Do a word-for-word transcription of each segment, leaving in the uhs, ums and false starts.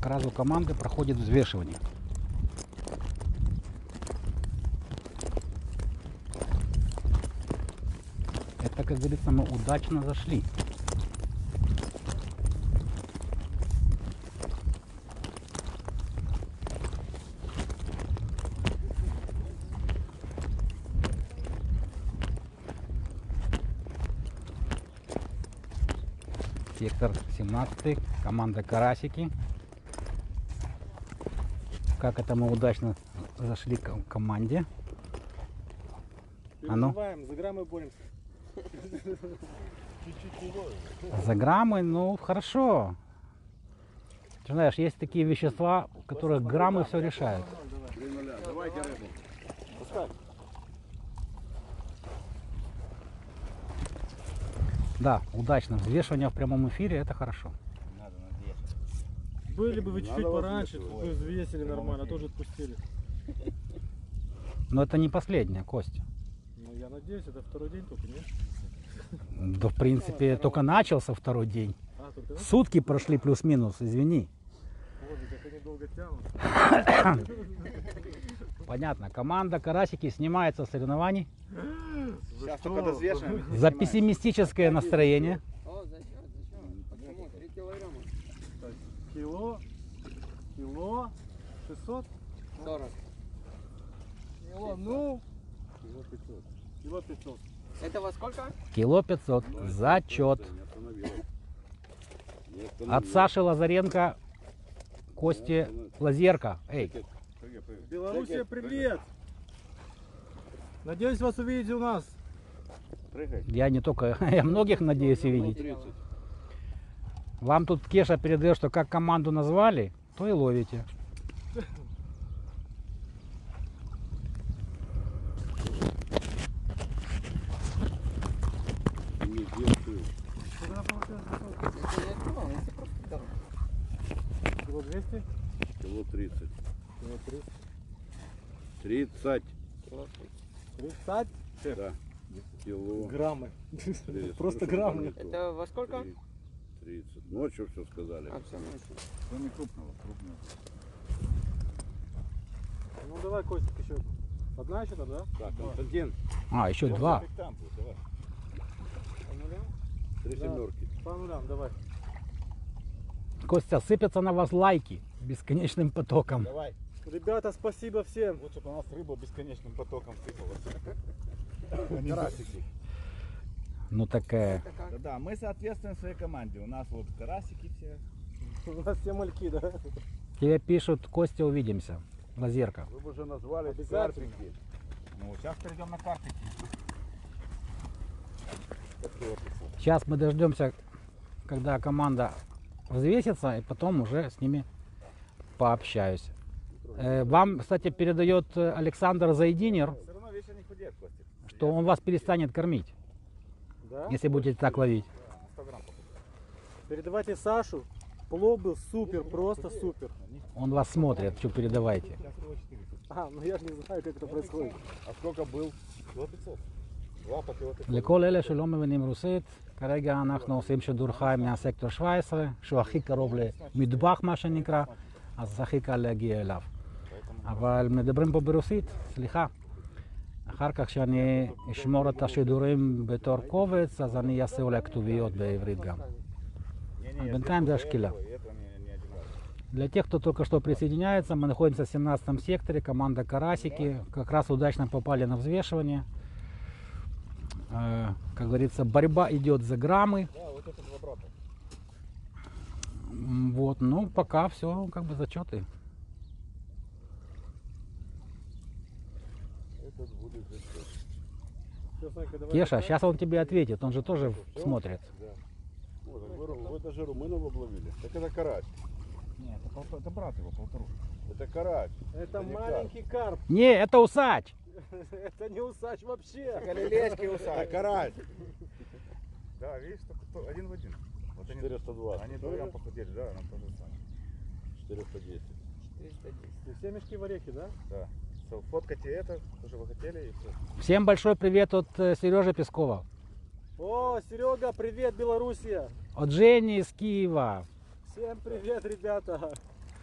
Как раз у команды проходит взвешивание. Это, как говорится, мы удачно зашли. Сектор семнадцать, команда Карасики. Как это мы удачно зашли к команде. А ну. За граммы боремся. За граммы, ну хорошо. Ты знаешь, есть такие вещества, у которых граммы все решают. Давайте рыбу. Пускай. Да, удачно. Взвешивание в прямом эфире — это хорошо. Были бы вы чуть-чуть пораньше, вы взвесили нормально, тоже отпустили. Но это не последняя, Костя. Ну, я надеюсь, это второй день только, нет? Да, в принципе, только начался второй день. А, только, да? Сутки прошли плюс-минус, извини. Боже, как они долго тянут. Понятно. Команда Карасики снимается с соревнований. Сейчас только дозвешиваем. За пессимистическое настроение. О, зачем? Зачем? Почему? Три килограмма. Кило, кило, шестьсот, Сорок. кило, ну, кило пятьсот. Кило пятьсот. Это во сколько? Кило пятьсот. Зачет. От Саши Лазаренко, Кости Лазерка. Эй. Белоруссия, привет! Надеюсь вас увидеть у нас. Я не только, я многих надеюсь увидеть. Вам тут Кеша передает, что как команду назвали, то и ловите. Кило двести? Кило тридцать. Кило тридцать. Тридцать. Тридцать? Да. Кило. Граммы. тридцать. Просто граммы. Это во сколько? тридцать. Ночью все сказали. А, все, ночью. Кроме крупного. Крупного. Ну давай, Костик, еще. Одна еще там, да? Так, Константин. А, еще два. По нулям? Три Да. семерки. По нулям, давай. Костя, сыпятся на вас лайки бесконечным потоком. Давай. Ребята, спасибо всем. Вот чтобы у нас рыба бесконечным потоком сыпалась. Карасики. Ну такая. Это как? Да, да, мы соответствуем своей команде. У нас вот карасики все. У нас все мальки, да? Тебе пишут: Костя, увидимся. Лазерка. Вы бы уже назвали Обязательно. карпики. Ну, сейчас перейдем на карпики. Сейчас мы дождемся, когда команда взвесится, и потом уже с ними пообщаюсь. Э, Вам, кстати, передает Александр Зайдинер, Все равно вечер не худеет, Костик. что он вас перестанет кормить, Да? если будете так ловить. На сто грамм покупаю. Передавайте Сашу. Плов был супер, просто супер. Он вас смотрит, что передавайте. Сейчас кило четыреста. А, ну я же не знаю, как это происходит. А сколько был? Кило пятьсот. Два по кило пятьсот. לכל אלה שלא מבינים רוסית, כרגע אנחנו עושים שידור חי מהסקטור שבע עשרה, שהוא הכי קרוב למטבח מה שנקרא, אז הכי קל להגיע אליו. אבל מדברים פה ברוסית, סליחה. אחר כך שאני אשמור את השידורים בתור קובץ, אז אני אעשה אולי כתוביות בעברית גם. Не-не, я בינתיים זה этого השקילה. и этого не- не один раз. Для тех, кто только что присоединяется, мы находимся в семнадцатом секторе, команда Карасики. Как раз удачно попали на взвешивание. Э, Как говорится, борьба идет за граммы. Да, вот это два брата. М, Вот, ну пока все как бы зачеты. Этот будет зачет. Всё, Санька, давай Кеша, так. сейчас он тебе ответит, он же тоже смотрит. Вот, так вы, вы это же румынов обловили. Так это карась. Нет, это, полтора- это брат его, полтору. Это карась. Это не маленький карп. Не, это усач. Это не усач вообще. Галилейский Это усач. карась. Да, видишь, только то- один в один. Вот они, четыреста двадцать. они два грамм похудели, да, нам то же самое. четыреста десять. четыреста десять. И все мешки в орехи, да? Да. Все, фоткайте это, то, что вы хотели, и все. Всем большой привет от э, Сережи Пескова, О, Серега, привет, Белоруссия. от Жени из Киева. Всем привет, ребята.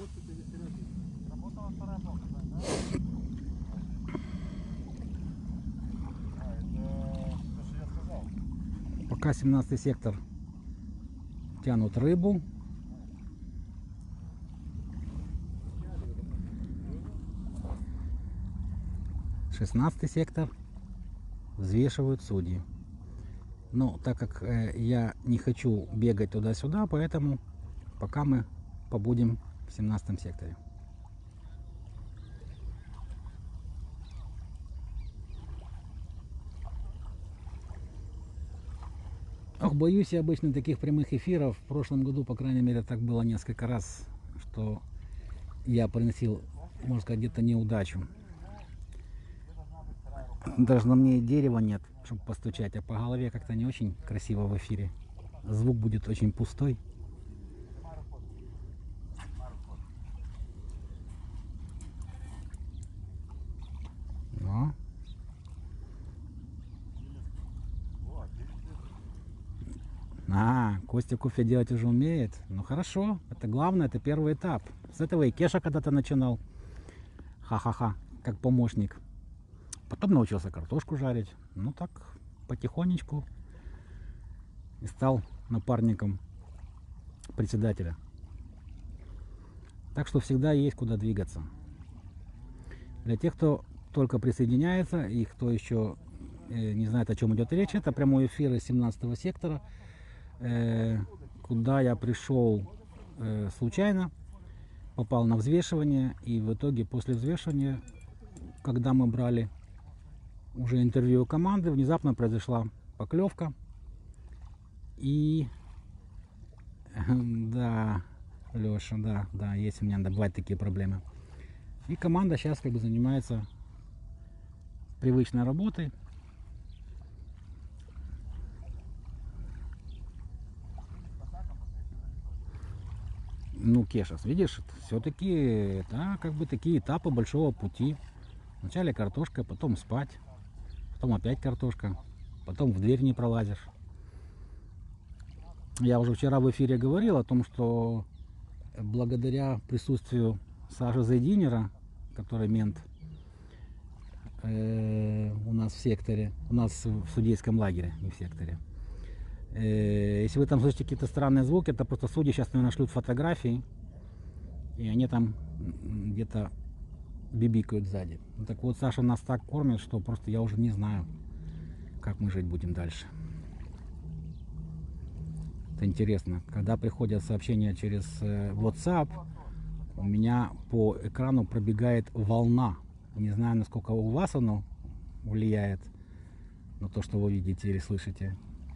Работала вторая блока, да? А, это то, что я сказал. Пока семнадцатый сектор тянут рыбу. шестнадцатый сектор взвешивают судьи. Но так как э, я не хочу бегать туда-сюда, поэтому пока мы побудем в семнадцатом секторе. Ох, боюсь я обычно таких прямых эфиров. В прошлом году, по крайней мере, так было несколько раз, что я приносил, можно сказать, где-то неудачу. Даже на мне дерева нет, чтобы постучать, а по голове как-то не очень красиво в эфире. Звук будет очень пустой. Но. А, Костя кофе делать уже умеет. Ну хорошо, это главное, это первый этап. С этого и Кеша когда-то начинал. Ха-ха-ха, как помощник. Потом научился картошку жарить. Ну так, потихонечку. И стал напарником председателя. Так что всегда есть куда двигаться. Для тех, кто только присоединяется и кто еще э, не знает, о чем идет речь, это прямой эфир из семнадцатого сектора, э, куда я пришел э, случайно, попал на взвешивание, и в итоге после взвешивания, когда мы брали уже интервью команды, внезапно произошла поклевка. И да, Леша, да, да, есть у меня, да, бывают такие проблемы. И команда сейчас как бы занимается привычной работой. Ну, Кешас, видишь, все-таки это как бы такие этапы большого пути. Вначале картошка, потом спать, потом опять картошка, потом в дверь не пролазишь. Я уже вчера в эфире говорил о том, что благодаря присутствию Саши Зайдинера, который мент э, у нас в секторе, у нас в судейском лагере, не в секторе. Э, если вы там слышите какие-то странные звуки, это просто судьи сейчас, наверное, шлют фотографии, и они там где-то бибикают сзади. Ну, так вот, Саша нас так кормит, что просто я уже не знаю, как мы жить будем дальше. Это интересно. Когда приходят сообщения через э, WhatsApp, у меня по экрану пробегает волна. Не знаю, насколько у вас оно влияет на то, что вы видите или слышите.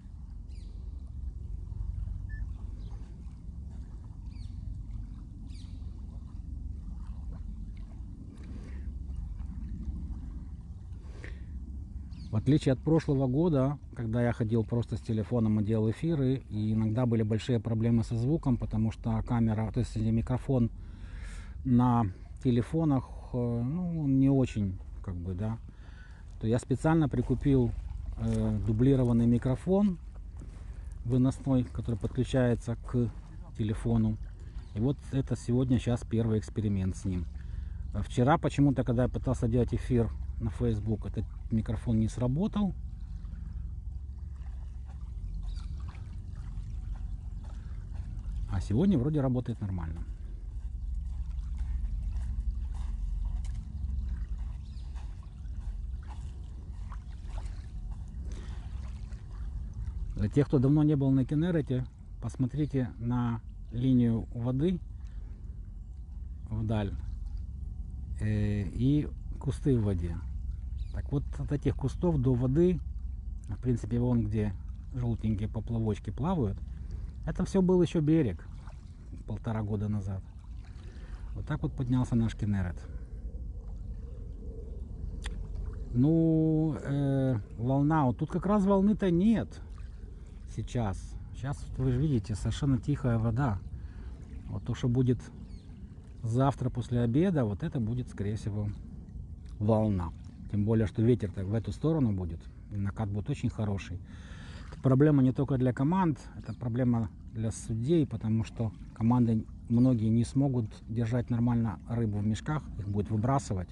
В отличие от прошлого года, когда я ходил просто с телефоном и делал эфиры, и иногда были большие проблемы со звуком, потому что камера, то есть микрофон на телефонах, ну, не очень, как бы, да, то я специально прикупил э, дублированный микрофон выносной, который подключается к телефону. И вот это сегодня, сейчас первый эксперимент с ним. Вчера почему-то, когда я пытался делать эфир на Facebook, этот микрофон не сработал. А сегодня вроде работает нормально. Для тех, кто давно не был на Кенерете, посмотрите на линию воды вдаль э, и кусты в воде. Так вот, от этих кустов до воды, в принципе, вон где желтенькие поплавочки плавают, это все был еще берег полтора года назад. Вот так вот поднялся наш Кенерет. Ну, э, волна, вот тут как раз волны-то нет сейчас. Сейчас, вы же видите, совершенно тихая вода. Вот то, что будет завтра после обеда, вот это будет, скорее всего, волна. Тем более, что ветер так в эту сторону будет. И накат будет очень хороший. Это проблема не только для команд, это проблема для судей, потому что команды многие не смогут держать нормально рыбу в мешках, их будет выбрасывать.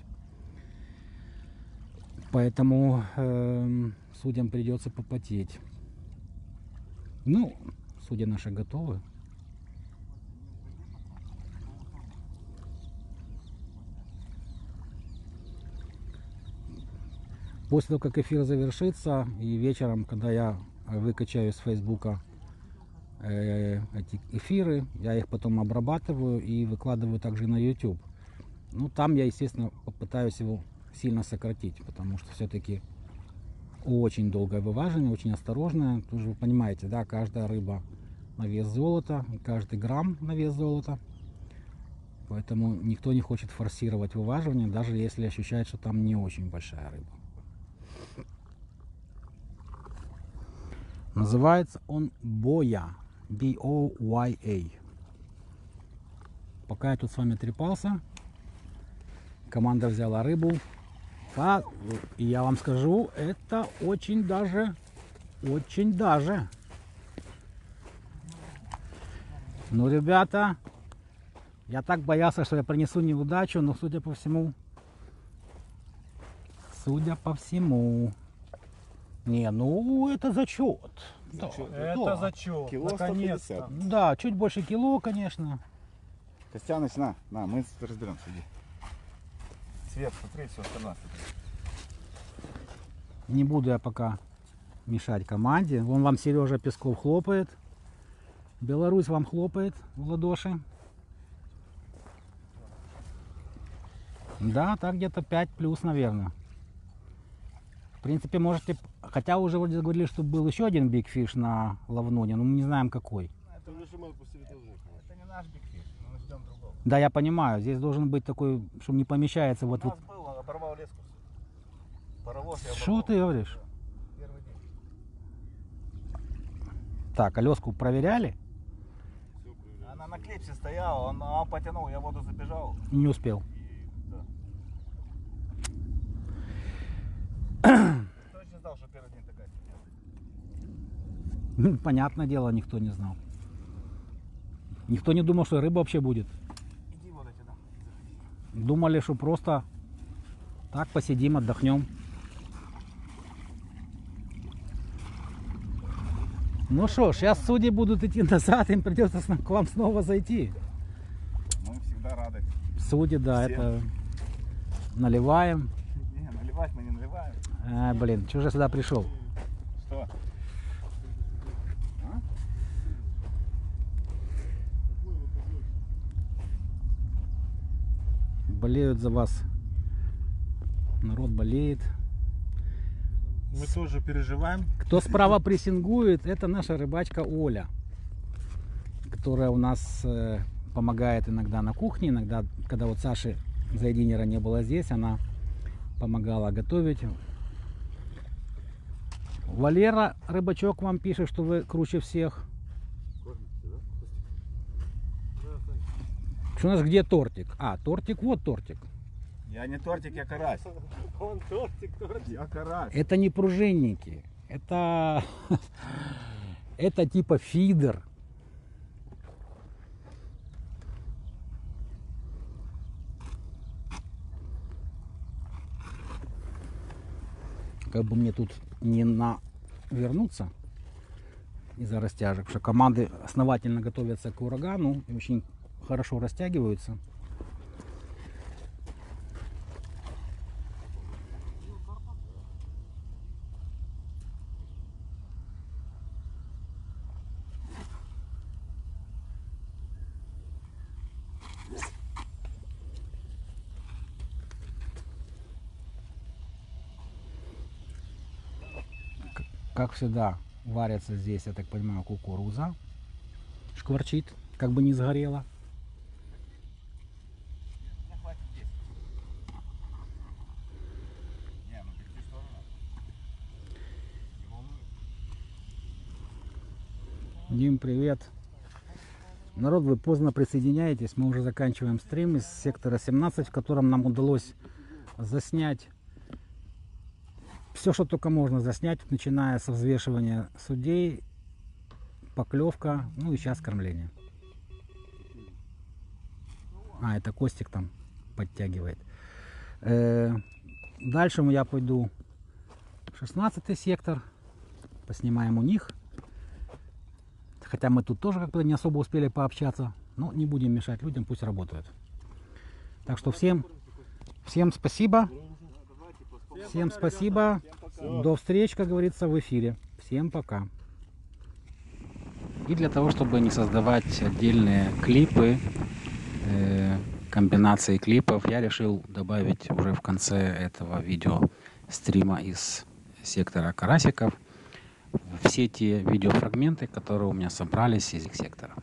Поэтому э, судьям придется попотеть. Ну, судьи наши готовы. После того, как эфир завершится, и вечером, когда я выкачаю с Фейсбука э, эти эфиры, я их потом обрабатываю и выкладываю также на YouTube. Ну, там я, естественно, попытаюсь его сильно сократить, потому что все-таки очень долгое вываживание, очень осторожное. Тут же вы понимаете, да, каждая рыба на вес золота, каждый грамм на вес золота. Поэтому никто не хочет форсировать вываживание, даже если ощущает, что там не очень большая рыба. Называется он Боя. би о уай эй. Пока я тут с вами трепался, команда взяла рыбу. А, и я вам скажу, это очень даже, очень даже. Ну, ребята, я так боялся, что я принесу неудачу, но судя по всему, судя по всему, не, ну это зачет. Да, Это да. зачет. Кило сто Наконец-то. пятьдесят. Да, чуть больше кило, конечно. Костяныч, на, на, мы разберемся, иди. Свет, смотри, все остальное. Не буду я пока мешать команде. Вон вам Сережа Песков хлопает. Беларусь вам хлопает в ладоши. Да, так где-то пять плюс, наверное. В принципе, можете... Хотя уже вроде говорили, что был еще один Big Fish на Лавноне, но мы не знаем какой. Это не наш бигфиш, мы ждем другого. Да, я понимаю. Здесь должен быть такой, что не помещается вот... У вот... нас был, он оборвал леску. Паровоз я Что оборвал. ты говоришь? Первый день. Так, Алёску проверяли? Она на клипсе стояла, он, он потянул, я в воду забежал. Не успел. Точно знал, что первый день такая фигня. Понятное дело, никто не знал. Никто не думал, что рыба вообще будет. Иди вот эти, да. Думали, что просто так посидим, отдохнем. Ну что ж, сейчас судьи будут идти назад, им придется с- к вам снова зайти. Мы всегда рады. Судьи, да, Всем. это наливаем. Не, наливать мы не наливаем. А, блин, чего же я сюда пришел? Что? Болеют за вас. Народ болеет. Мы тоже переживаем. Кто справа прессингует, это наша рыбачка Оля, которая у нас э, помогает иногда на кухне, иногда, когда вот Саши Зайдинера не было здесь, она помогала готовить. Валера, рыбачок, вам пишет, что вы круче всех. Что у нас где тортик? А, тортик, вот тортик. Я не тортик, я карась. Он тортик, тортик. Я карась. Это не пружинники, это, это типа фидер. Как бы мне тут не навернуться из-за растяжек, потому что команды основательно готовятся к урагану и очень хорошо растягиваются. Как всегда, варится здесь, я так понимаю, кукуруза. Шкварчит, как бы не сгорела. Мне хватит десять. Не, ну бигфиш тоже надо. Не волнует. Дим, привет. Народ, вы поздно присоединяетесь. Мы уже заканчиваем стрим из сектора семнадцать, в котором нам удалось заснять все, что только можно заснять, начиная со взвешивания судей, поклевка, ну и сейчас кормление. А, это Костик там подтягивает. Э, дальше я пойду в шестнадцатый сектор. Поснимаем у них. Хотя мы тут тоже как бы не особо успели пообщаться. Но не будем мешать людям, пусть работают. Так что всем, всем спасибо. Всем спасибо. До встречи, как говорится, в эфире. Всем пока. И для того, чтобы не создавать отдельные клипы, э, комбинации клипов, я решил добавить уже в конце этого видео стрима из сектора карасиков все те видеофрагменты, которые у меня собрались из их сектора.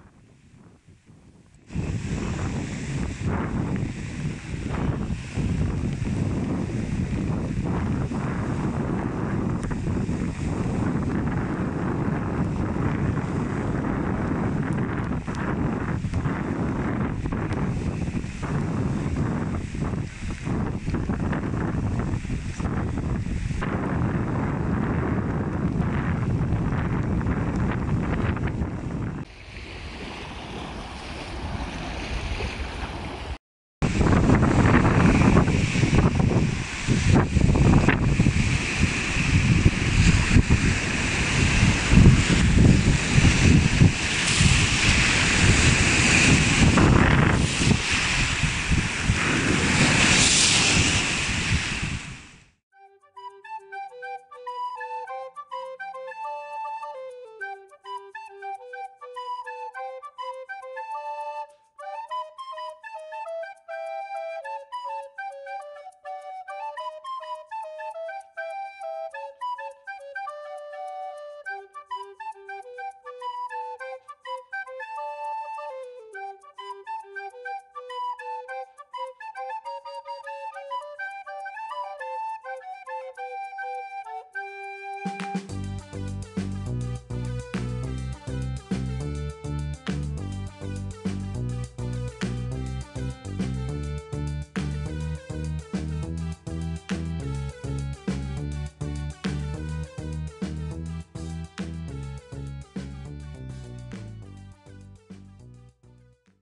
Thank you.